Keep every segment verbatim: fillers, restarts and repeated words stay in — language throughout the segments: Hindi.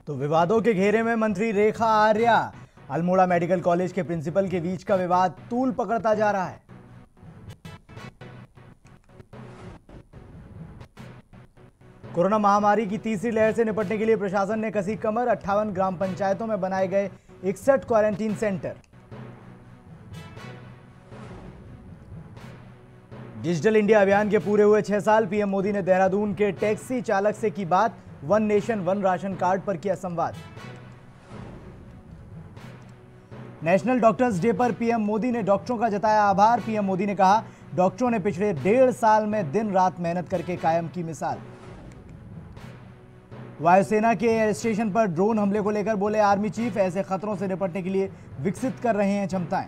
तो विवादों के घेरे में मंत्री रेखा आर्या, अल्मोड़ा मेडिकल कॉलेज के प्रिंसिपल के बीच का विवाद तूल पकड़ता जा रहा है। कोरोना महामारी की तीसरी लहर से निपटने के लिए प्रशासन ने कसी कमर, अट्ठावन ग्राम पंचायतों में बनाए गए इकसठ क्वारंटीन सेंटर। डिजिटल इंडिया अभियान के पूरे हुए छह साल, पीएम मोदी ने देहरादून के टैक्सी चालक से की बात, one nation one ration card पर किया संवाद। नेशनल डॉक्टर्स डे पर पीएम मोदी ने डॉक्टरों का जताया आभार। पीएम मोदी ने कहा, डॉक्टरों ने पिछले डेढ़ साल में दिन रात मेहनत करके कायम की मिसाल। वायुसेना के एयर स्टेशन पर ड्रोन हमले को लेकर बोले आर्मी चीफ, ऐसे खतरों से निपटने के लिए विकसित कर रहे हैं क्षमताएं।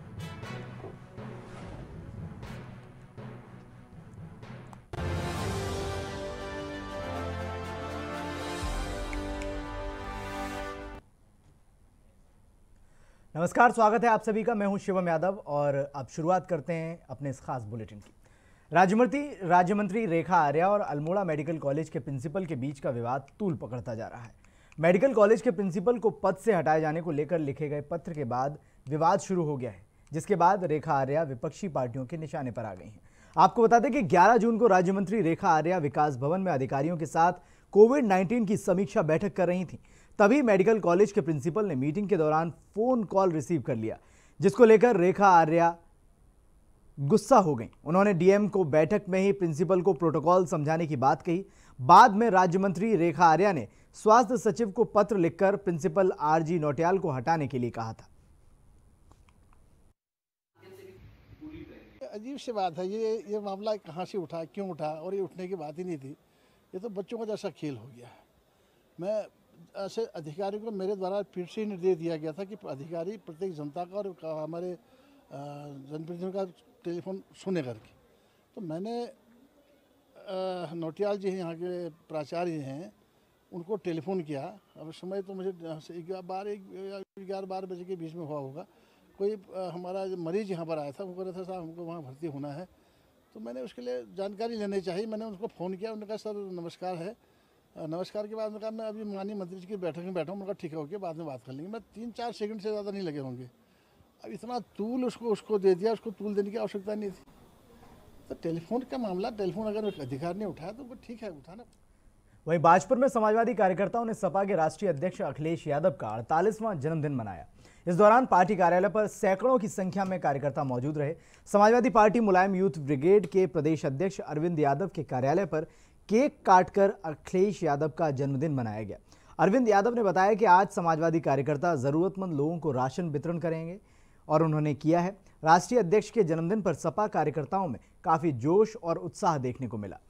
नमस्कार, स्वागत है आप सभी का। मैं हूं शिवम यादव और अब शुरुआत करते हैं अपने इस खास बुलेटिन की। राज्यमंत्री राज्यमंत्री रेखा आर्या और अल्मोड़ा मेडिकल कॉलेज के प्रिंसिपल के बीच का विवाद तूल पकड़ता जा रहा है। मेडिकल कॉलेज के प्रिंसिपल को पद से हटाए जाने को लेकर लिखे गए पत्र के बाद विवाद शुरू हो गया है, जिसके बाद रेखा आर्या विपक्षी पार्टियों के निशाने पर आ गई हैं। आपको बता दें कि ग्यारह जून को राज्यमंत्री रेखा आर्या विकास भवन में अधिकारियों के साथ कोविड नाइन्टीन की समीक्षा बैठक कर रही थी। तभी मेडिकल कॉलेज के प्रिंसिपल ने मीटिंग के दौरान फोन कॉल रिसीव कर लिया, जिसको लेकर रेखा आर्या गुस्सा हो गई। उन्होंने डीएम को बैठक में ही प्रिंसिपल को प्रोटोकॉल समझाने की बात कही। बाद में राज्य मंत्री रेखा आर्या ने स्वास्थ्य सचिव को पत्र लिखकर प्रिंसिपल आरजी नौटियाल को हटाने के लिए कहा था। अजीब सी बात है, ये ये मामला कहाँ से उठा, क्यों उठा, और ये उठने की बात ही नहीं थी। ये तो बच्चों का जैसा खेल हो गया है। मैं ऐसे अधिकारी को मेरे द्वारा फिर से निर्देश दिया गया था कि अधिकारी प्रत्येक जनता का और हमारे जनप्रतिनिधियों का टेलीफोन सुने करके। तो मैंने नौटियाल जी यहाँ के प्राचार्य हैं, उनको टेलीफोन किया। अब समय तो मुझे बारह ग्यारह बारह बजे के बीच में हुआ होगा। कोई हमारा मरीज यहाँ पर आया था, वो कह रहा था साहब हमको वहाँ भर्ती होना है। तो मैंने उसके लिए जानकारी लेनी चाहिए। मैंने उनको फ़ोन किया, उन्होंने कहा सर नमस्कार है। नमस्कार के बाद में कहा मैं अभी माननीय मंत्री जी की बैठक में बैठा हूँ। उनका ठीक है, ओके, बाद में बात कर लेंगे। मैं तीन चार सेकंड से ज़्यादा नहीं लगे होंगे। अब इतना तूल उसको उसको दे दिया, उसको तूल देने की आवश्यकता नहीं थी। तो टेलीफोन का मामला, टेलीफोन अगर अधिकार ने उठाया तो वो ठीक है, उठाना। वहीं बाजपुर में समाजवादी कार्यकर्ताओं ने सपा के राष्ट्रीय अध्यक्ष अखिलेश यादव का अड़तालीसवां जन्मदिन मनाया। इस दौरान पार्टी कार्यालय पर सैकड़ों की संख्या में कार्यकर्ता मौजूद रहे। Samajwadi party Mulayam youth brigade के प्रदेश अध्यक्ष अरविंद यादव के कार्यालय पर केक काटकर अखिलेश यादव का जन्मदिन मनाया गया। अरविंद यादव ने बताया कि आज समाजवादी कार्यकर्ता जरूरतमंद लोगों को राशन वितरण करेंगे और उन्होंने किया है। राष्ट्रीय अध्यक्ष के जन्मदिन पर सपा कार्यकर्ताओं में काफी जोश और उत्साह देखने को मिला।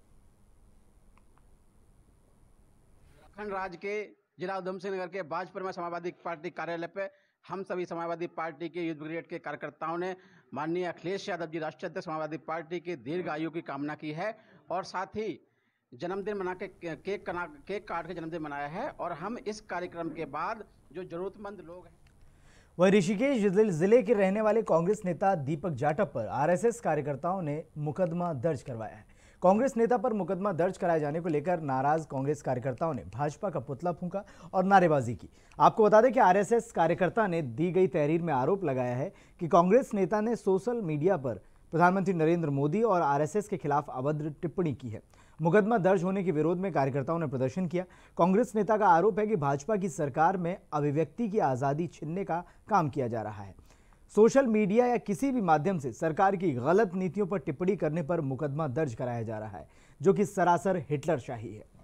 उत्तराखंड राज्य के जिला उधमसिंह नगर के बाजपुर में समाजवादी पार्टी कार्यालय पे हम सभी समाजवादी पार्टी के यूथ ब्रिगेड के कार्यकर्ताओं ने माननीय अखिलेश यादव जी राष्ट्रीय अध्यक्ष समाजवादी पार्टी की दीर्घ आयु की कामना की है और साथ ही जन्मदिन मना के केक केक काट के जन्मदिन मनाया है। और हम इस कार्यक्रम के बाद जो जरूरतमंद लोग हैं। वहीं ऋषिकेश जिले के रहने वाले कांग्रेस नेता दीपक जाटव पर आरएसएस कार्यकर्ताओं ने मुकदमा दर्ज करवाया है। कांग्रेस नेता पर मुकदमा दर्ज कराए जाने को लेकर नाराज कांग्रेस कार्यकर्ताओं ने भाजपा का पुतला फूंका और नारेबाजी की। आपको बता दें कि आरएसएस कार्यकर्ता ने दी गई तहरीर में आरोप लगाया है कि कांग्रेस नेता ने सोशल मीडिया पर प्रधानमंत्री नरेंद्र मोदी और आरएसएस के खिलाफ अभद्र टिप्पणी की है। मुकदमा दर्ज होने के विरोध में कार्यकर्ताओं ने प्रदर्शन किया। कांग्रेस नेता का आरोप है कि भाजपा की सरकार में अभिव्यक्ति की आजादी छीनने का काम किया जा रहा है। सोशल मीडिया या किसी भी माध्यम से सरकार की गलत नीतियों पर टिप्पणी करने पर मुकदमा दर्ज कराया जा रहा है, जो कि सरासर हिटलरशाही है।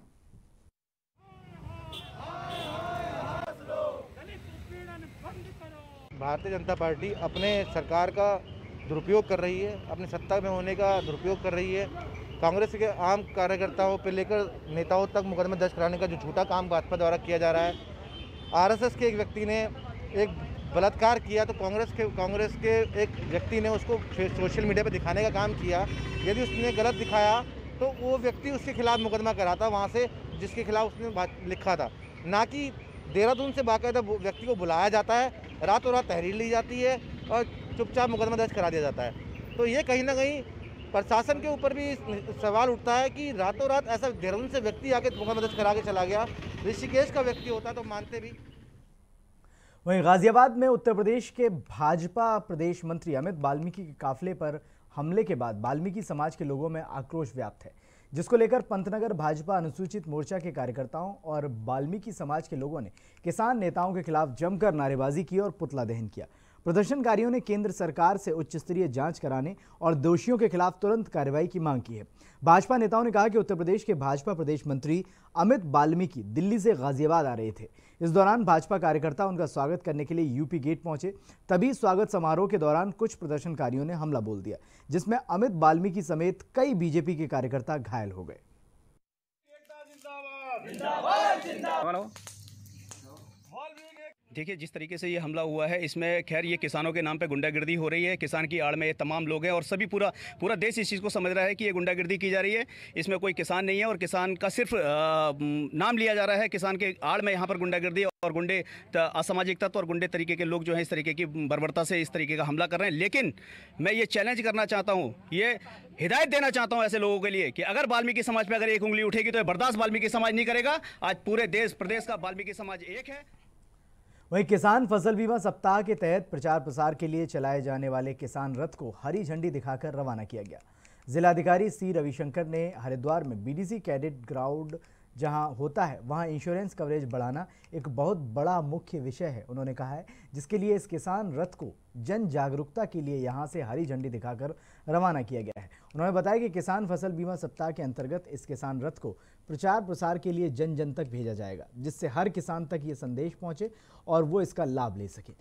भारतीय जनता पार्टी अपने सरकार का दुरुपयोग कर रही है, अपनी सत्ता में होने का दुरुपयोग कर रही है। कांग्रेस के आम कार्यकर्ताओं पर लेकर नेताओं तक मुकदमा दर्ज कराने का जो झूठा काम भाजपा द्वारा किया जा रहा है। आरएसएस के एक व्यक्ति ने एक बलात्कार किया तो कांग्रेस के कांग्रेस के एक व्यक्ति ने उसको सोशल मीडिया पर दिखाने का काम किया। यदि उसने गलत दिखाया तो वो व्यक्ति उसके खिलाफ मुकदमा कराता वहाँ से, जिसके खिलाफ उसने लिखा था। ना कि देहरादून से बाकायदा व्यक्ति को बुलाया जाता है, रातों रात तहरीर ली जाती है और चुपचाप मुकदमा दर्ज करा दिया जाता है। तो ये कहीं ना कहीं प्रशासन के ऊपर भी सवाल उठता है कि रातों रात ऐसा घृणित से व्यक्ति आके मुकदमा दर्ज करा के चला गया। ऋषिकेश का व्यक्ति होता तो मानते भी। वहीं गाजियाबाद में उत्तर प्रदेश के भाजपा प्रदेश मंत्री अमित वाल्मीकि के काफिले पर हमले के बाद वाल्मीकि समाज के लोगों में आक्रोश व्याप्त है, जिसको लेकर पंतनगर भाजपा अनुसूचित मोर्चा के कार्यकर्ताओं और वाल्मीकि समाज के लोगों ने किसान नेताओं के खिलाफ जमकर नारेबाजी की और पुतला दहन किया। प्रदर्शनकारियों ने केंद्र सरकार से उच्च स्तरीय जांच कराने और दोषियों के खिलाफ तुरंत कार्रवाई की मांग की है। भाजपा नेताओं ने कहा कि उत्तर प्रदेश के भाजपा प्रदेश मंत्री अमित वाल्मीकि दिल्ली से गाजियाबाद आ रहे थे। इस दौरान भाजपा कार्यकर्ता उनका स्वागत करने के लिए यूपी गेट पहुंचे। तभी स्वागत समारोह के दौरान कुछ प्रदर्शनकारियों ने हमला बोल दिया, जिसमें अमित वाल्मीकि समेत कई बीजेपी के कार्यकर्ता घायल हो गए। देखिए, जिस तरीके से ये हमला हुआ है, इसमें खैर ये किसानों के नाम पे गुंडागिर्दी हो रही है। किसान की आड़ में ये तमाम लोग हैं और सभी पूरा पूरा देश इस चीज़ को समझ रहा है कि ये गुंडागिर्दी की जा रही है। इसमें कोई किसान नहीं है और किसान का सिर्फ आ, नाम लिया जा रहा है। किसान के आड़ में यहाँ पर गुंडागिर्दी और गुंडे असामाजिक तत्व और गुंडे तरीके के लोग जो हैं इस तरीके की बर्बरता से इस तरीके का हमला कर रहे हैं। लेकिन मैं ये चैलेंज करना चाहता हूँ, ये हिदायत देना चाहता हूँ ऐसे लोगों के लिए कि अगर वाल्मीकि समाज पे अगर एक उंगली उठेगी तो ये बर्दाश्त वाल्मीकि समाज नहीं करेगा। आज पूरे देश प्रदेश का वाल्मीकि समाज एक है। वहीं किसान फसल बीमा सप्ताह के तहत प्रचार प्रसार के लिए चलाए जाने वाले किसान रथ को हरी झंडी दिखाकर रवाना किया गया। जिलाधिकारी सी रविशंकर ने हरिद्वार में बीडीसी कैडेट ग्राउंड जहां होता है वहां इंश्योरेंस कवरेज बढ़ाना एक बहुत बड़ा मुख्य विषय है, उन्होंने कहा है, जिसके लिए इस किसान रथ को जन जागरूकता के लिए यहां से हरी झंडी दिखाकर रवाना किया गया है। उन्होंने बताया कि किसान फसल बीमा सप्ताह के अंतर्गत इस किसान रथ को प्रचार प्रसार के लिए जन जन तक भेजा जाएगा, जिससे हर किसान तक ये संदेश पहुंचे और वो इसका लाभ ले सके।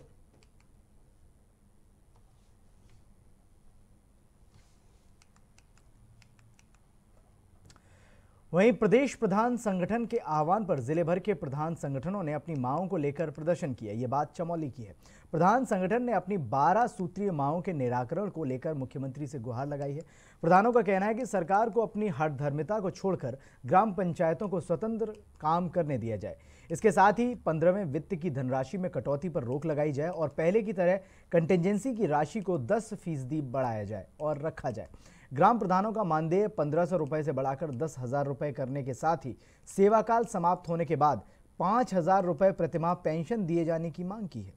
वहीं प्रदेश प्रधान संगठन के आह्वान पर जिले भर के प्रधान संगठनों ने अपनी मांगों को लेकर प्रदर्शन किया। ये बात चमोली की है। प्रधान संगठन ने अपनी बारह सूत्रीय मांगों के निराकरण को लेकर मुख्यमंत्री से गुहार लगाई है। प्रधानों का कहना है कि सरकार को अपनी हठधर्मिता को छोड़कर ग्राम पंचायतों को स्वतंत्र काम करने दिया जाए। इसके साथ ही पंद्रहवें वित्त की धनराशि में कटौती पर रोक लगाई जाए और पहले की तरह कंटिजेंसी की राशि को दस फीसदी बढ़ाया जाए और रखा जाए। ग्राम प्रधानों का मानदेय पंद्रह सौ रुपये से बढ़ाकर दस हजार रुपये करने के साथ ही सेवाकाल समाप्त होने के बाद पाँच हजार रुपये प्रतिमाह पेंशन दिए जाने की मांग की है।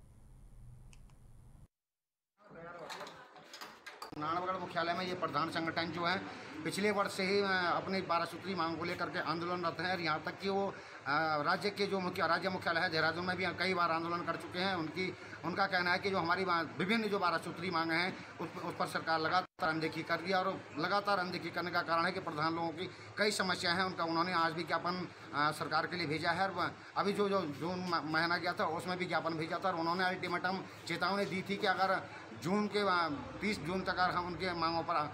नारायणगढ़ मुख्यालय में ये प्रधान संगठन जो है पिछले वर्ष से ही अपनी बारह सूत्री मांग को लेकर के आंदोलनरत है और यहाँ तक कि वो राज्य के जो मुख्य राज्य मुख्यालय है देहरादून में भी कई बार आंदोलन कर चुके हैं। उनकी उनका कहना है कि जो हमारी विभिन्न जो बारह सूत्री मांगे हैं उस, उस पर सरकार लगातार अनदेखी कर दिया और लगातार अनदेखी करने का कारण है कि प्रधान लोगों की कई समस्याएं हैं। उनका उन्होंने आज भी ज्ञापन सरकार के लिए भेजा है और अभी जो जो जून महीना गया था उसमें भी ज्ञापन भेजा था और उन्होंने अल्टीमेटम चेतावनी दी थी कि अगर जून के तीस जून तक अगर हम उनके मांगों पर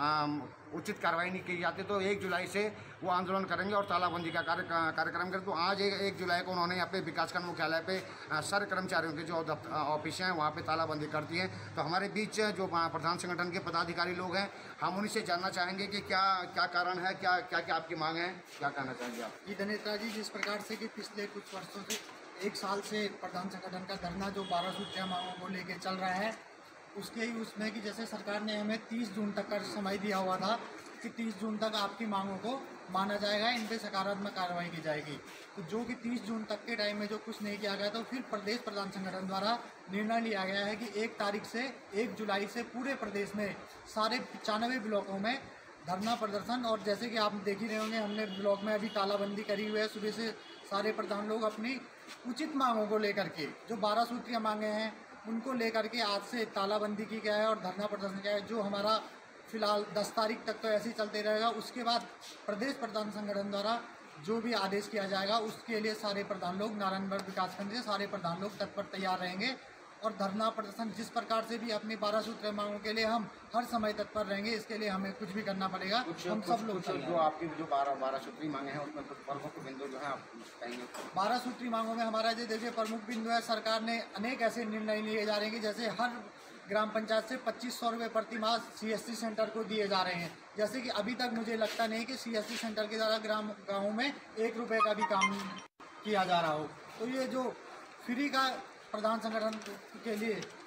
उचित कार्रवाई नहीं की जाती तो एक जुलाई से वो आंदोलन करेंगे और तालाबंदी का कार्य कार्यक्रम करें। तो आज एक, एक जुलाई को उन्होंने यहाँ पे विकासखंड मुख्यालय पे सारे कर्मचारियों के जो ऑफिस हैं वहाँ पे तालाबंदी कर दी है। तो हमारे बीच जो प्रधान संगठन के पदाधिकारी लोग हैं हम उन्हीं से जानना चाहेंगे कि क्या क्या कारण है, क्या क्या क्या आपकी मांग है, क्या कहना चाहेंगे आप? जी धनेत्रा जी, जिस प्रकार से कि पिछले कुछ वर्षों से एक साल से प्रधान संगठन का धरना जो बारह सूत्रीय मांगों को लेकर चल रहा है उसके ही उसमें कि जैसे सरकार ने हमें तीस जून तक का समय दिया हुआ था कि तीस जून तक आपकी मांगों को माना जाएगा, इन पे सकारात्मक कार्रवाई की जाएगी। तो जो कि तीस जून तक के टाइम में जो कुछ नहीं किया गया तो फिर प्रदेश प्रधान संगठन द्वारा निर्णय लिया गया है कि एक तारीख से एक जुलाई से पूरे प्रदेश में सारे पचानवे ब्लॉकों में धरना प्रदर्शन और जैसे कि आप देख ही रहे होंगे हमने ब्लॉक में अभी तालाबंदी करी हुई है। सुबह से सारे प्रधान लोग अपनी उचित मांगों को लेकर के जो बारह सूत्रीय मांगे हैं उनको लेकर के आज से तालाबंदी की गया है और धरना प्रदर्शन किया है, जो हमारा फिलहाल दस तारीख तक तो ऐसे ही चलते रहेगा। उसके बाद प्रदेश प्रधान संगठन द्वारा जो भी आदेश किया जाएगा उसके लिए सारे प्रधान लोग नारायणगढ़ विकासखंड से सारे प्रधान लोग तत्पर तैयार रहेंगे और धरना प्रदर्शन जिस प्रकार से भी अपनी बारह सूत्रीय मांगों के लिए हम हर समय तत्पर रहेंगे। इसके लिए हमें कुछ भी करना पड़ेगा। हम सब लोग जो आपकी जो बारह बारह सूत्री मांगे हैं उसमें कुछ प्रमुख बिंदु जो है आप कहेंगे? बारह सूत्री मांगों में हमारा जो देखिए प्रमुख बिंदु है, सरकार ने अनेक ऐसे निर्णय लिए जा रहे हैं कि जैसे हर ग्राम पंचायत से पच्चीस सौ रुपये प्रति माह सीएससी सेंटर को दिए जा रहे हैं। जैसे कि अभी तक मुझे लगता नहीं कि सीएससी सेंटर के द्वारा ग्राम गाँव में एक रुपये का भी काम किया जा रहा हो। तो ये जो फ्री का प्रधान संगठन के लिए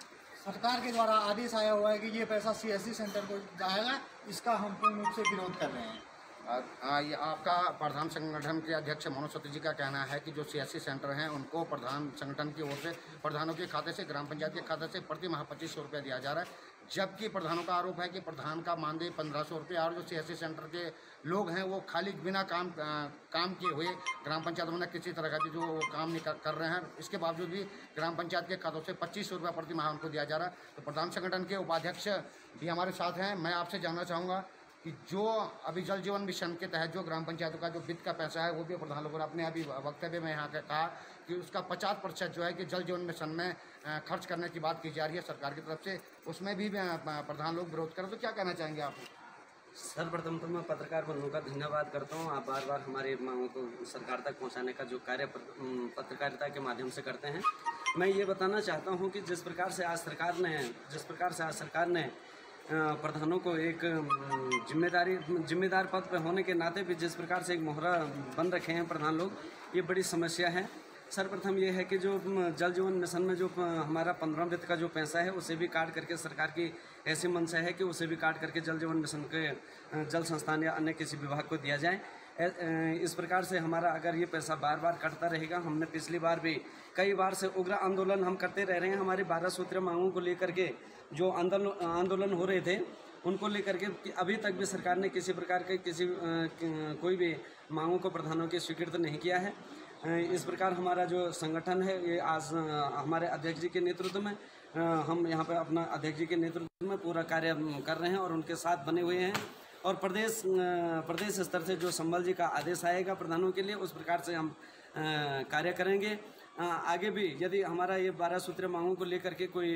सरकार के द्वारा आदेश आया हुआ है कि ये पैसा सीएससी सेंटर को जाएगा, इसका हम पूर्ण रूप से विरोध कर रहे हैं। आ, ये आपका प्रधान संगठन के अध्यक्ष मनोज सती जी का कहना है कि जो सीएससी सेंटर हैं उनको प्रधान संगठन की ओर से प्रधानों के खाते से, ग्राम पंचायत के खाते से प्रति माह पच्चीस सौ रुपया दिया जा रहा है, जबकि प्रधानों का आरोप है कि प्रधान का मानदेय पंद्रह सौ रुपया और जो सीएससी सेंटर के लोग हैं वो खाली बिना काम आ, काम किए हुए ग्राम पंचायत में किसी तरह का भी जो काम नहीं कर, कर रहे हैं, इसके बावजूद भी ग्राम पंचायत के खातों से पच्चीस सौ रुपया प्रति माह उनको दिया जा रहा है। तो प्रधान संगठन के उपाध्यक्ष भी हमारे साथ हैं। मैं आपसे जानना चाहूँगा कि जो अभी जल जीवन मिशन के तहत जो ग्राम पंचायतों का जो वित्त का पैसा है वो भी प्रधान लोगों ने अपने अभी वक्तव्य में यहाँ का कहा कि उसका पचास प्रतिशत जो है कि जल जीवन मिशन में खर्च करने की बात की जा रही है सरकार की तरफ से, उसमें भी प्रधान लोग विरोध करें, तो क्या कहना चाहेंगे आप? सर्वप्रथम तो मैं पत्रकार बंधुओं का धन्यवाद करता हूँ। आप बार बार हमारे मांगों को सरकार तक पहुँचाने का जो कार्य पत्रकारिता के माध्यम से करते हैं। मैं ये बताना चाहता हूँ कि जिस प्रकार से आज सरकार ने जिस प्रकार से आज सरकार ने प्रधानों को एक जिम्मेदारी जिम्मेदार पद पर होने के नाते भी जिस प्रकार से एक मोहरा बन रखे हैं प्रधान लोग, ये बड़ी समस्या है। सर्वप्रथम ये है कि जो जल जीवन मिशन में जो हमारा पंद्रह वित्त का जो पैसा है उसे भी काट करके सरकार की ऐसी मंशा है कि उसे भी काट करके जल जीवन मिशन के जल संस्थान या अन्य किसी विभाग को दिया जाए। इस प्रकार से हमारा अगर ये पैसा बार बार कटता रहेगा, हमने पिछली बार भी कई बार से उग्र आंदोलन हम करते रह रहे हैं। हमारी बारह सूत्रीय मांगों को लेकर के जो आंदोलन आंदोलन हो रहे थे उनको लेकर के अभी तक भी सरकार ने किसी प्रकार के किसी कोई भी मांगों को प्रधानों की स्वीकृत नहीं किया है। इस प्रकार हमारा जो संगठन है ये आज हमारे अध्यक्ष जी के नेतृत्व में हम यहाँ पर अपना अध्यक्ष जी के नेतृत्व में पूरा कार्य कर रहे हैं और उनके साथ बने हुए हैं। और प्रदेश प्रदेश स्तर से जो संबल जी का आदेश आएगा प्रधानों के लिए उस प्रकार से हम कार्य करेंगे। आगे भी यदि हमारा ये बारह सूत्रीय मांगों को लेकर के कोई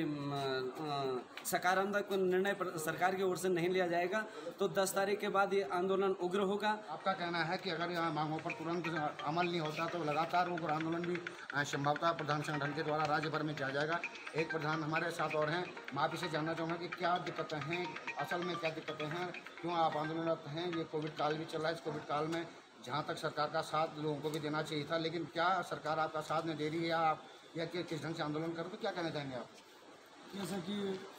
सकारात्मक निर्णय सरकार की ओर से नहीं लिया जाएगा तो दस तारीख के बाद ये आंदोलन उग्र होगा। आपका कहना है कि अगर यहाँ मांगों पर तुरंत अमल नहीं होता तो लगातार उग्र आंदोलन भी संभवतः प्रधान संगठन के द्वारा राज्य भर में किया जाएगा। एक प्रधान हमारे साथ और हैं, मैं आप इसे जानना चाहूँगा कि क्या दिक्कतें हैं, असल में क्या दिक्कतें हैं, क्यों आप आंदोलनरत हैं? ये कोविड काल भी चल रहा है, इस कोविड काल में जहाँ तक सरकार का साथ लोगों को भी देना चाहिए था, लेकिन क्या सरकार आपका साथ नहीं दे रही है या आप या कि किस ढंग से आंदोलन करो, तो क्या कहना चाहेंगे आप? जैसे कि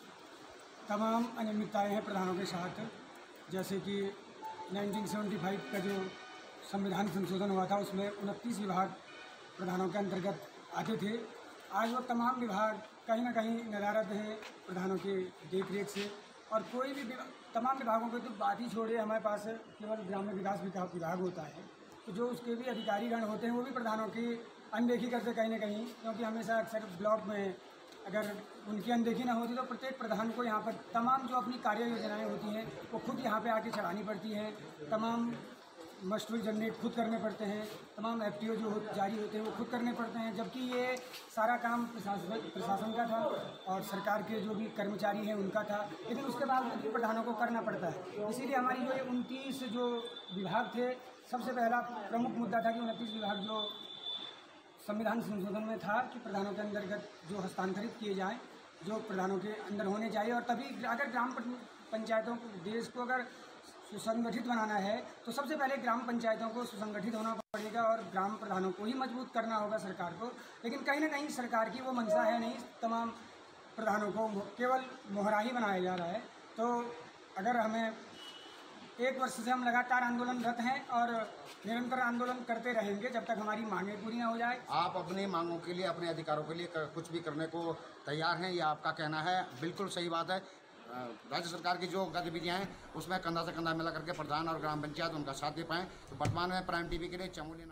तमाम अनियमितताएँ हैं प्रधानों के साथ, जैसे कि उन्नीस सौ पचहत्तर का जो संविधान संशोधन हुआ था उसमें उनतीस विभाग प्रधानों के अंतर्गत आते थे। आज वो तमाम विभाग कहीं ना कहीं नदारद हैं प्रधानों के देख रेख से, और कोई भी तमाम विभागों को तो बात ही छोड़िए, हमारे पास केवल ग्रामीण विकास विभाग होता है, तो जो उसके भी अधिकारीगण होते हैं वो भी प्रधानों की अनदेखी करते कहीं ना कहीं, क्योंकि हमेशा अक्सर ब्लॉक में अगर उनकी अनदेखी ना होती तो प्रत्येक प्रधान को यहाँ पर तमाम जो अपनी कार्य योजनाएँ होती हैं वो खुद यहाँ पे आके चढ़ानी पड़ती हैं, तमाम मस्टूल जनरेट खुद करने पड़ते हैं, तमाम एफटीओ जो हो, जारी होते हैं वो खुद करने पड़ते हैं, जबकि ये सारा काम प्रशासन प्रशासन का था और सरकार के जो भी कर्मचारी हैं उनका था, लेकिन उसके बाद भी प्रधानों को करना पड़ता है। इसीलिए हमारी जो उनतीस जो विभाग थे, सबसे पहला प्रमुख मुद्दा था कि उनतीस विभाग जो संविधान संशोधन में था कि प्रधानों के अंतर्गत जो हस्तांतरित किए जाएँ, जो प्रधानों के अंदर होने चाहिए, और तभी अगर ग्राम पंचायतों को देश को अगर सुसंगठित बनाना है तो सबसे पहले ग्राम पंचायतों को सुसंगठित होना पड़ेगा और ग्राम प्रधानों को ही मजबूत करना होगा सरकार को। लेकिन कहीं ना कहीं सरकार की वो मंशा है नहीं, तमाम प्रधानों को केवल मोहरा ही बनाया जा रहा है। तो अगर हमें एक वर्ष से हम लगातार आंदोलनरत हैं और निरंतर आंदोलन करते रहेंगे जब तक हमारी मांगें पूरी ना हो जाए। आप अपनी मांगों के लिए, अपने अधिकारों के लिए कुछ भी करने को तैयार हैं, ये आपका कहना है, बिल्कुल सही बात है। राज्य सरकार की जो गतिविधियां हैं उसमें कंधा से कंधा मिला करके प्रधान और ग्राम पंचायत उनका साथ दे पाएँ। तो वर्तमान में प्राइम टीवी के लिए चमोली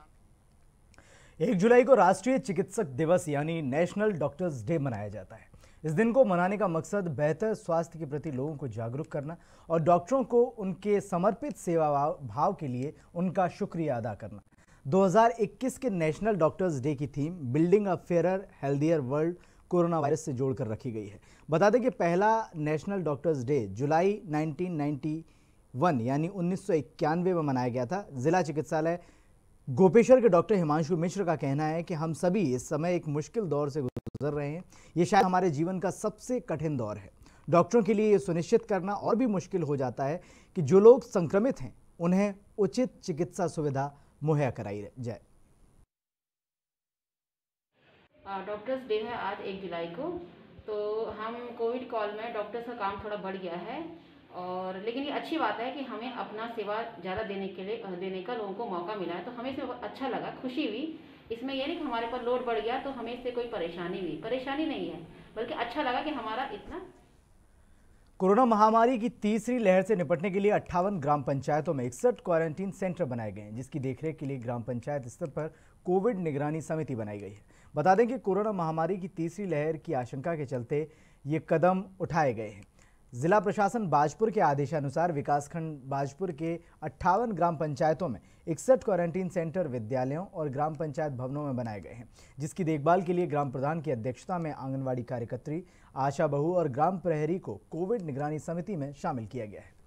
नाम। एक जुलाई को राष्ट्रीय चिकित्सक दिवस यानी नेशनल डॉक्टर्स डे मनाया जाता है। इस दिन को मनाने का मकसद बेहतर स्वास्थ्य के प्रति लोगों को जागरूक करना और डॉक्टरों को उनके समर्पित सेवा भाव के लिए उनका शुक्रिया अदा करना। दो हज़ार इक्कीस के नेशनल डॉक्टर्स डे की theme building a fairer healthier world corona virus से जोड़कर रखी गई है। बता दें कि पहला नेशनल डॉक्टर्स डे जुलाई उन्नीस सौ इक्यानवे यानी उन्नीस सौ इक्यानवे में मनाया गया था। जिला चिकित्सालय गोपेश्वर के डॉक्टर हिमांशु मिश्र का कहना है कि हम सभी इस समय एक मुश्किल दौर से गुजर रहे हैं। ये शायद हमारे जीवन का सबसे कठिन दौर है। डॉक्टरों के लिए ये सुनिश्चित करना और भी मुश्किल हो जाता है कि जो लोग संक्रमित हैं उन्हें उचित चिकित्सा सुविधा मुहैया कराई जाए। डॉक्टर्स डे है आज एक जुलाई को, तो हम कोविड कॉल में डॉक्टर्स का काम थोड़ा बढ़ गया है, और लेकिन ये अच्छी बात है कि हमें अपना सेवा ज़्यादा देने के लिए देने का लोगों को मौका मिला है, तो हमें इसमें बहुत अच्छा लगा, खुशी हुई। इसमें यह नहीं कि हमारे पर लोड बढ़ गया तो हमें इससे कोई परेशानी हुई, परेशानी नहीं है, बल्कि अच्छा लगा कि हमारा इतना। कोरोना महामारी की तीसरी लहर से निपटने के लिए अट्ठावन ग्राम पंचायतों में इकसठ क्वारंटीन सेंटर बनाए गए हैं, जिसकी देखरेख के लिए ग्राम पंचायत स्तर पर कोविड निगरानी समिति बनाई गई है। बता दें कि कोरोना महामारी की तीसरी लहर की आशंका के चलते ये कदम उठाए गए हैं। जिला प्रशासन बाजपुर के आदेशानुसार विकासखंड बाजपुर के अट्ठावन ग्राम पंचायतों में इकसठ क्वारंटीन सेंटर विद्यालयों और ग्राम पंचायत भवनों में बनाए गए हैं, जिसकी देखभाल के लिए ग्राम प्रधान की अध्यक्षता में आंगनवाड़ी कार्यकर्त्री, आशा बहू और ग्राम प्रहरी को कोविड निगरानी समिति में शामिल किया गया है।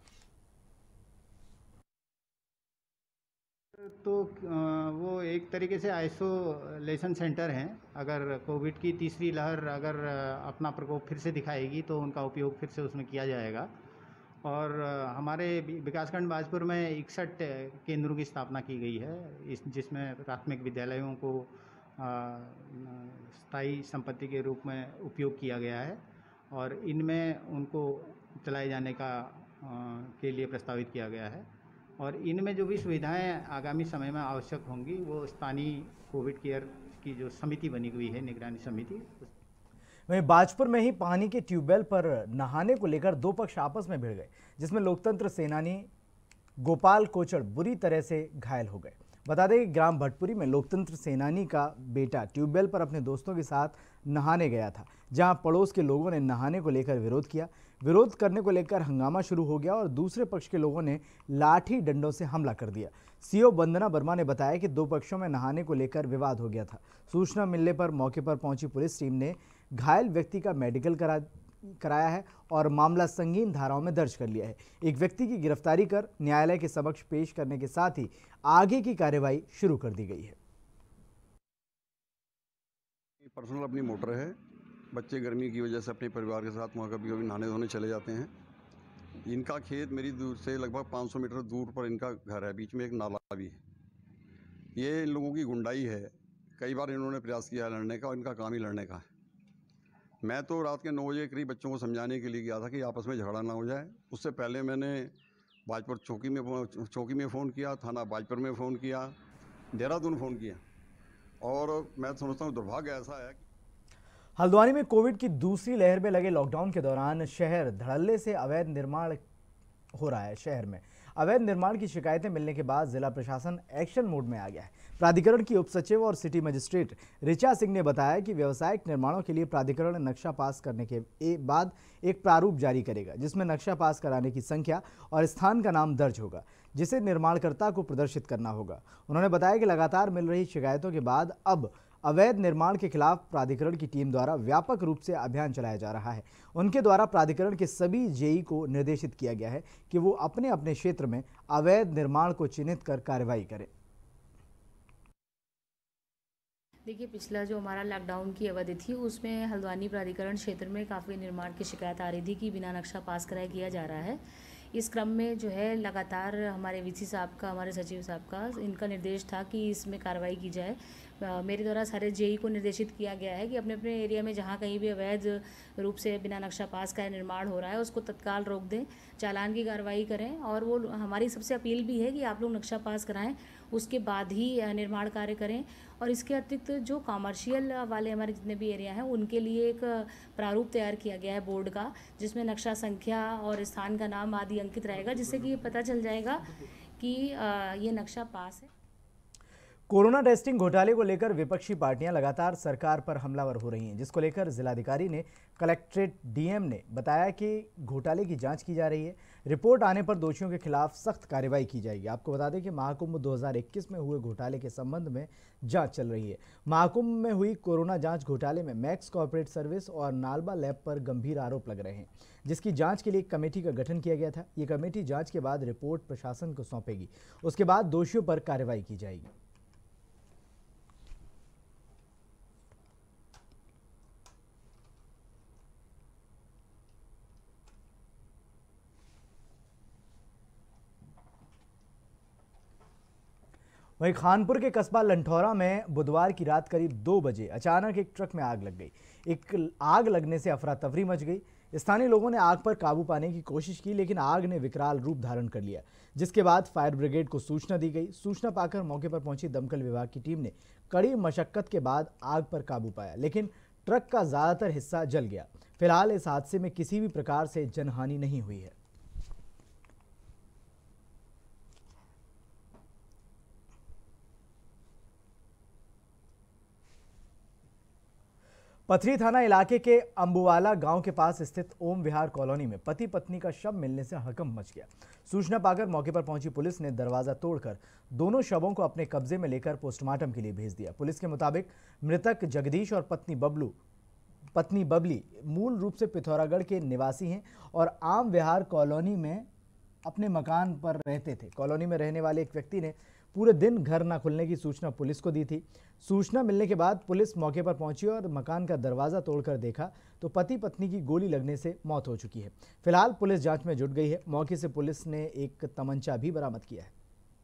तो वो एक तरीके से आइसोलेशन सेंटर हैं। अगर कोविड की तीसरी लहर अगर अपना प्रकोप फिर से दिखाएगी तो उनका उपयोग फिर से उसमें किया जाएगा। और हमारे विकासखंड बाजपुर में इकसठ केंद्रों की स्थापना की गई है, इस जिसमें प्राथमिक विद्यालयों को स्थायी संपत्ति के रूप में उपयोग किया गया है और इनमें उनको चलाए जाने का के लिए प्रस्तावित किया गया है। और इनमें जो भी सुविधाएं आगामी समय में आवश्यक होंगी वो स्थानीय कोविड केयर की जो समिति बनी हुई है, निगरानी समिति। वहीं बाजपुर में ही पानी के ट्यूबवेल पर नहाने को लेकर दो पक्ष आपस में भिड़ गए, जिसमें लोकतंत्र सेनानी गोपाल कोचड़ बुरी तरह से घायल हो गए। बता दें कि ग्राम भटपुरी में लोकतंत्र सेनानी का बेटा ट्यूबवेल पर अपने दोस्तों के साथ नहाने गया था, जहां पड़ोस के लोगों ने नहाने को लेकर विरोध किया। विरोध करने को लेकर हंगामा शुरू हो गया और दूसरे पक्ष के लोगों ने लाठी डंडों से हमला कर दिया। सीओ वंदना वर्मा ने बताया कि दो पक्षों में नहाने को लेकर विवाद हो गया था। सूचना मिलने पर मौके पर पहुंची पुलिस टीम ने घायल व्यक्ति का मेडिकल करा कराया है और मामला संगीन धाराओं में दर्ज कर लिया है। एक व्यक्ति की गिरफ्तारी कर न्यायालय के समक्ष पेश करने के साथ ही आगे की कार्रवाई शुरू कर दी गई है। पर्सनल अपनी मोटर है, बच्चे गर्मी की वजह से अपने परिवार के साथ वहाँ कभी कभी नहाने धोने चले जाते हैं। इनका खेत मेरी दूर से लगभग पाँच सौ मीटर दूर पर इनका घर है, बीच में एक नाला भी है। ये इन लोगों की गुंडाई है, कई बार इन्होंने प्रयास किया लड़ने का और इनका काम ही लड़ने का है। मैं तो रात के नौ बजे करीब बच्चों को समझाने के लिए गया था कि आपस में झगड़ा ना हो जाए। उससे पहले मैंने बाजपुर चौकी में चौकी में फ़ोन किया, थाना बाजपुर में फ़ोन किया, देहरादून फ़ोन किया। और मैं समझता हूँ दुर्भाग्य ऐसा है। हल्द्वानी में कोविड की दूसरी लहर में लगे लॉकडाउन के दौरान शहर धड़ल्ले से अवैध निर्माण हो रहा है। शहर में अवैध निर्माण की शिकायतें मिलने के बाद जिला प्रशासन एक्शन मोड में आ गया है। प्राधिकरण की उप सचिव और सिटी मजिस्ट्रेट ऋचा सिंह ने बताया कि व्यावसायिक निर्माणों के लिए प्राधिकरण नक्शा पास करने के बाद एक प्रारूप जारी करेगा, जिसमें नक्शा पास कराने की संख्या और स्थान का नाम दर्ज होगा, जिसे निर्माणकर्ता को प्रदर्शित करना होगा। उन्होंने बताया कि लगातार मिल रही शिकायतों के बाद अब अवैध निर्माण के खिलाफ प्राधिकरण की टीम द्वारा व्यापक रूप से अभियान चलाया जा रहा है। उनके द्वारा प्राधिकरण के सभी जेई को निर्देशित किया गया है कि वो अपने अपने क्षेत्र में अवैध निर्माण को चिन्हित कर कार्रवाई करें। देखिए, पिछला जो हमारा लॉकडाउन की अवधि थी उसमें हल्द्वानी प्राधिकरण क्षेत्र में काफ़ी निर्माण की शिकायत आ रही थी कि बिना नक्शा पास कराए किया जा रहा है। इस क्रम में जो है लगातार हमारे वीसी साहब का, हमारे सचिव साहब का, इनका निर्देश था कि इसमें कार्रवाई की जाए। मेरे द्वारा सारे जेई को निर्देशित किया गया है कि अपने अपने एरिया में जहाँ कहीं भी अवैध रूप से बिना नक्शा पास का निर्माण हो रहा है उसको तत्काल रोक दें, चालान की कार्रवाई करें। और वो हमारी सबसे अपील भी है कि आप लोग नक्शा पास कराएं, उसके बाद ही निर्माण कार्य करें। और इसके अतिरिक्त जो कॉमर्शियल वाले हमारे जितने भी एरिया हैं उनके लिए एक प्रारूप तैयार किया गया है बोर्ड का, जिसमें नक्शा संख्या और स्थान का नाम आदि अंकित रहेगा, जिससे कि ये पता चल जाएगा कि ये नक्शा पास है। कोरोना टेस्टिंग घोटाले को लेकर विपक्षी पार्टियां लगातार सरकार पर हमलावर हो रही हैं, जिसको लेकर जिलाधिकारी ने कलेक्ट्रेट डीएम ने बताया कि घोटाले की जांच की जा रही है। रिपोर्ट आने पर दोषियों के खिलाफ सख्त कार्रवाई की जाएगी। आपको बता दें कि महाकुंभ दो हज़ार इक्कीस में हुए घोटाले के संबंध में जांच चल रही है। महाकुंभ में हुई कोरोना जांच घोटाले में मैक्स कॉर्पोरेट सर्विस और नालबा लैब पर गंभीर आरोप लग रहे हैं, जिसकी जांच के लिए एक कमेटी का गठन किया गया था। ये कमेटी जांच के बाद रिपोर्ट प्रशासन को सौंपेगी, उसके बाद दोषियों पर कार्रवाई की जाएगी। वहीं खानपुर के कस्बा लंठौरा में बुधवार की रात करीब दो बजे अचानक एक ट्रक में आग लग गई। एक आग लगने से अफरा तफरी मच गई। स्थानीय लोगों ने आग पर काबू पाने की कोशिश की, लेकिन आग ने विकराल रूप धारण कर लिया, जिसके बाद फायर ब्रिगेड को सूचना दी गई। सूचना पाकर मौके पर पहुंची दमकल विभाग की टीम ने कड़ी मशक्कत के बाद आग पर काबू पाया, लेकिन ट्रक का ज्यादातर हिस्सा जल गया। फिलहाल इस हादसे में किसी भी प्रकार से जनहानि नहीं हुई है। पथरी थाना इलाके के अंबुवाला गांव के पास स्थित ओम विहार कॉलोनी में पति पत्नी का शव मिलने से हड़कंप मच गया। सूचना पाकर मौके पर पहुंची पुलिस ने दरवाजा तोड़कर दोनों शवों को अपने कब्जे में लेकर पोस्टमार्टम के लिए भेज दिया। पुलिस के मुताबिक मृतक जगदीश और पत्नी बबलू पत्नी बबली मूल रूप से पिथौरागढ़ के निवासी हैं और आम विहार कॉलोनी में अपने मकान पर रहते थे। कॉलोनी में रहने वाले एक व्यक्ति ने पूरे दिन घर न खुलने की सूचना पुलिस को दी थी। सूचना मिलने के बाद पुलिस मौके पर पहुंची और मकान का दरवाजा तोड़कर देखा तो पति पत्नी की गोली लगने से मौत हो चुकी है। फिलहाल पुलिस जांच में जुट गई है। मौके से पुलिस ने एक तमंचा भी बरामद किया है।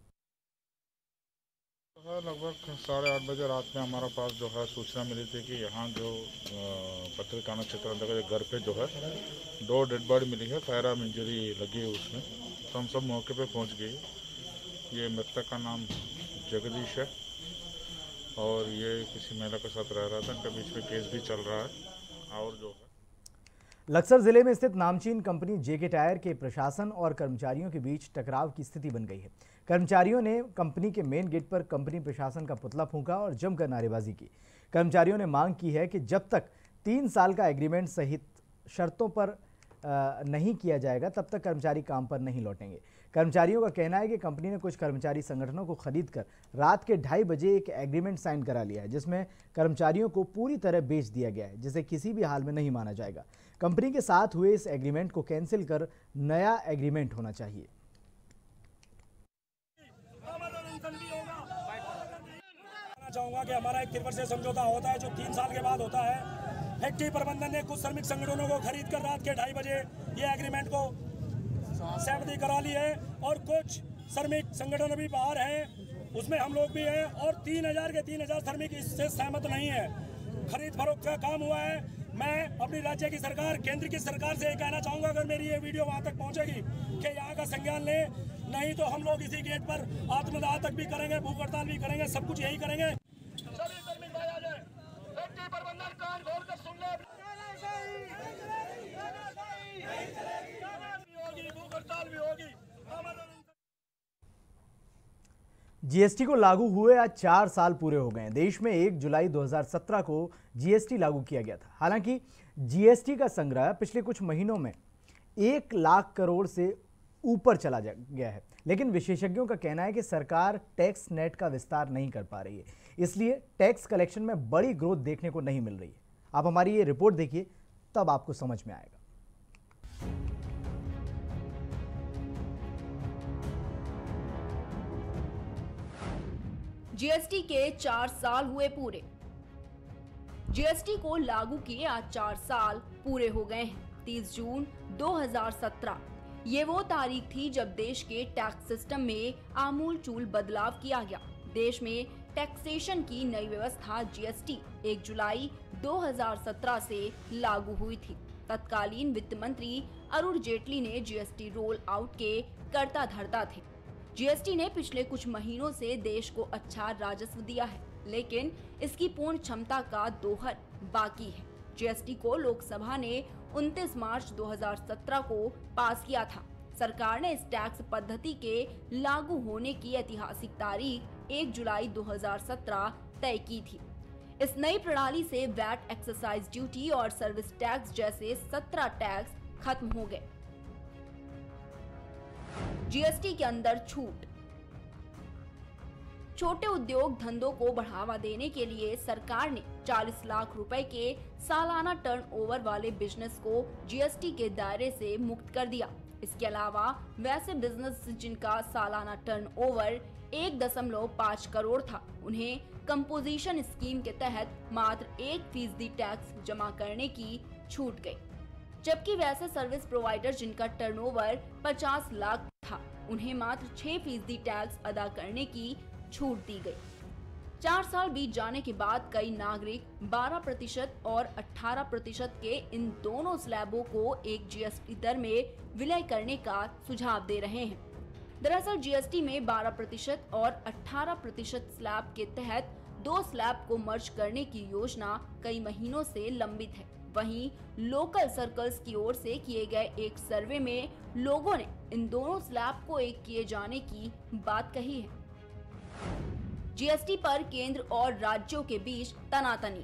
लगभग साढ़े आठ बजे रात में हमारा पास जो है सूचना मिली थी कि यहाँ जो पथरी थाना क्षेत्र अंतर्गत घर पे जो है दो डेड बॉडी मिली है, फायर आर्म इंजरी लगी है उसमें। तो हम सब मौके पे पहुँच गए। ये मृतक का नाम जगदीश है और ये किसी महिला के साथ रह रहा था। इनके बीच में केस भी चल रहा है। और जो है लक्सर जिले में स्थित नामचीन कंपनी जेके टायर के प्रशासन और कर्मचारियों के बीच टकराव की स्थिति बन गई है। कर्मचारियों ने कंपनी के मेन गेट पर कंपनी प्रशासन का पुतला फूंका और जमकर नारेबाजी की। कर्मचारियों ने मांग की है कि जब तक तीन साल का एग्रीमेंट सहित शर्तों पर नहीं किया जाएगा तब तक कर्मचारी काम पर नहीं लौटेंगे। कर्मचारियों का कहना है कि कंपनी ने कुछ कर्मचारी संगठनों को खरीदकर रात के ढाई बजे एक एग्रीमेंट साइन करा लिया है, जिसमें कर्मचारियों को पूरी तरह बेच दिया गया है, जिसे किसी भी हाल में नहीं माना जाएगा। कंपनी के साथ हुए इस एग्रीमेंट को कैंसिल कर नया एग्रीमेंट होना चाहिए। चाहूंगा कि हमारा एक त्रिवर्षीय समझौता होता है जो तीन साल के बाद होता है। फैक्ट्री प्रबंधन ने कुछ श्रमिक संगठनों को खरीद कर रात के ढाई बजे ये एग्रीमेंट को सहमति करा ली है और कुछ श्रमिक संगठन भी बाहर हैं, उसमें हम लोग भी हैं और तीन हजार के तीन हजार श्रमिक इससे सहमत नहीं है। खरीद फरोख्त का काम हुआ है। मैं अपनी राज्य की सरकार, केंद्र की सरकार से ये कहना चाहूँगा, अगर मेरी ये वीडियो वहाँ तक पहुँचेगी कि यहाँ का संज्ञान ले, नहीं तो हम लोग इसी गेट पर आत्मदाह तक भी करेंगे, भूख हड़ताल भी करेंगे, सब कुछ यही करेंगे। सभी श्रमिक भाई आ जाए, फैक्ट्री प्रबंधन कान खोल कर सुन ले, भूख हड़ताल भी होगी। जीएसटी को लागू हुए आज चार साल पूरे हो गए हैं। देश में एक जुलाई दो हज़ार सत्रह को जीएसटी लागू किया गया था। हालांकि जीएसटी का संग्रह पिछले कुछ महीनों में एक लाख करोड़ से ऊपर चला गया है, लेकिन विशेषज्ञों का कहना है कि सरकार टैक्स नेट का विस्तार नहीं कर पा रही है, इसलिए टैक्स कलेक्शन में बड़ी ग्रोथ देखने को नहीं मिल रही है। आप हमारी ये रिपोर्ट देखिए, तब आपको समझ में आएगा। जीएसटी के चार साल हुए पूरे। जीएसटी को लागू किए आज चार साल पूरे हो गए हैं। तीस जून दो हज़ार सत्रह ये वो तारीख थी जब देश के टैक्स सिस्टम में आमूलचूल बदलाव किया गया। देश में टैक्सेशन की नई व्यवस्था जीएसटी एक जुलाई दो हज़ार सत्रह से लागू हुई थी। तत्कालीन वित्त मंत्री अरुण जेटली ने जीएसटी रोल आउट के कर्ता धर्ता थे। जीएसटी ने पिछले कुछ महीनों से देश को अच्छा राजस्व दिया है, लेकिन इसकी पूर्ण क्षमता का दोहर बाकी है। जीएसटी को लोकसभा ने उनतीस मार्च दो हज़ार सत्रह को पास किया था। सरकार ने इस टैक्स पद्धति के लागू होने की ऐतिहासिक तारीख एक जुलाई दो हज़ार सत्रह तय की थी। इस नई प्रणाली से वैट, एक्साइज ड्यूटी और सर्विस टैक्स जैसे सत्रह टैक्स खत्म हो गए। जीएसटी के अंदर छूट। छोटे उद्योग धंधों को बढ़ावा देने के लिए सरकार ने चालीस लाख रुपए के सालाना टर्नओवर वाले बिजनेस को जीएसटी के दायरे से मुक्त कर दिया। इसके अलावा वैसे बिजनेस जिनका सालाना टर्नओवर एक दशमलव पाँच करोड़ था, उन्हें कंपोजिशन स्कीम के तहत मात्र एक फीसदी टैक्स जमा करने की छूट गई। जबकि वैसे सर्विस प्रोवाइडर जिनका टर्नओवर पचास लाख था, उन्हें मात्र छह फीसदी टैक्स अदा करने की छूट दी गई। चार साल बीत जाने के बाद कई नागरिक बारह प्रतिशत और अठारह प्रतिशत के इन दोनों स्लैबों को एक जीएसटी दर में विलय करने का सुझाव दे रहे हैं। दरअसल जीएसटी में बारह प्रतिशत और अठारह प्रतिशत स्लैब के तहत दो स्लैब को मर्ज करने की योजना कई महीनों से लंबित है। वहीं लोकल सर्कल्स की ओर से किए गए एक सर्वे में लोगों ने इन दोनों स्लैब को एक किए जाने की बात कही है। जीएसटी पर केंद्र और राज्यों के बीच तनातनी।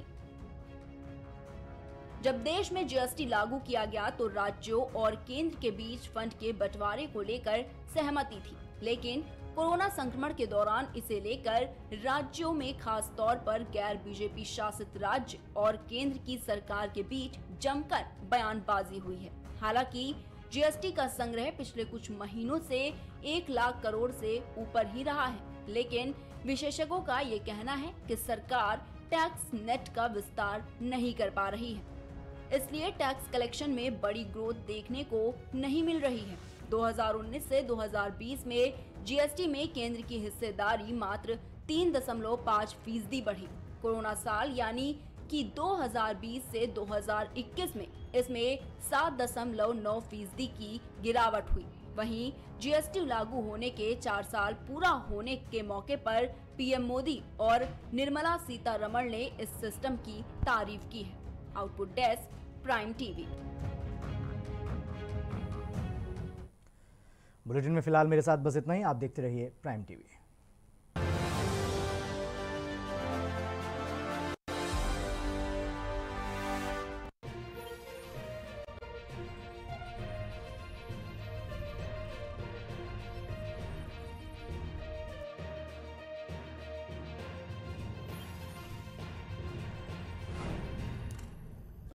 जब देश में जीएसटी लागू किया गया तो राज्यों और केंद्र के बीच फंड के बंटवारे को लेकर सहमति थी, लेकिन कोरोना संक्रमण के दौरान इसे लेकर राज्यों में खास तौर पर गैर बीजेपी शासित राज्य और केंद्र की सरकार के बीच जमकर बयानबाजी हुई है। हालांकि जीएसटी का संग्रह पिछले कुछ महीनों से एक लाख करोड़ से ऊपर ही रहा है, लेकिन विशेषज्ञों का ये कहना है कि सरकार टैक्स नेट का विस्तार नहीं कर पा रही है, इसलिए टैक्स कलेक्शन में बड़ी ग्रोथ देखने को नहीं मिल रही है। दो हज़ार उन्नीस से दो हज़ार बीस में जीएसटी में केंद्र की हिस्सेदारी मात्र तीन दशमलव पाँच फीसदी बढ़ी। कोरोना साल यानी कि दो हज़ार बीस से दो हज़ार इक्कीस में इसमें सात दशमलव नौ फीसदी की गिरावट हुई। वहीं जीएसटी लागू होने के चार साल पूरा होने के मौके पर पीएम मोदी और निर्मला सीतारमण ने इस सिस्टम की तारीफ की है। Output desk, prime TV. Bulletin में फिलहाल मेरे साथ बस इतना ही। आप देखते रहिए प्राइम टीवी।